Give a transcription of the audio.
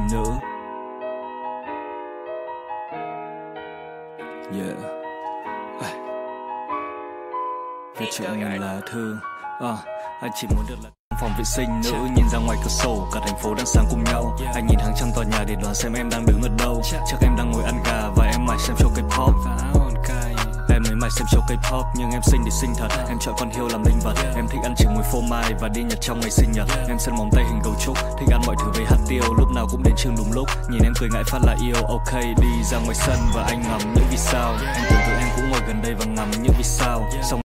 nữa. Yeah. Vì chuyện mình là thương. Anh chỉ muốn được là phòng vệ sinh nữ, nhìn ra ngoài cửa sổ cả thành phố đang sáng cùng nhau. Anh nhìn hàng trăm tòa nhà để đoán xem em đang đứng ở đâu. Chắc em đang ngồi ăn gà và em mải xem show K-pop. Em mới mải xem show K-pop nhưng em xinh thì xinh thật. Em chọn con hiêu làm linh vật. Em thích ăn trứng mùi phô mai và đi nhật trong ngày sinh nhật. Em sân móng tay hình gấu trúc, thích ăn mọi thứ với hạt tiêu. Lúc nào cũng đến trường đúng lúc, nhìn em cười ngại phát là yêu. Ok, đi ra ngoài sân và anh ngắm những vì sao. Anh tưởng tượng em cũng ngồi gần đây và ngắm những vì sao. Xong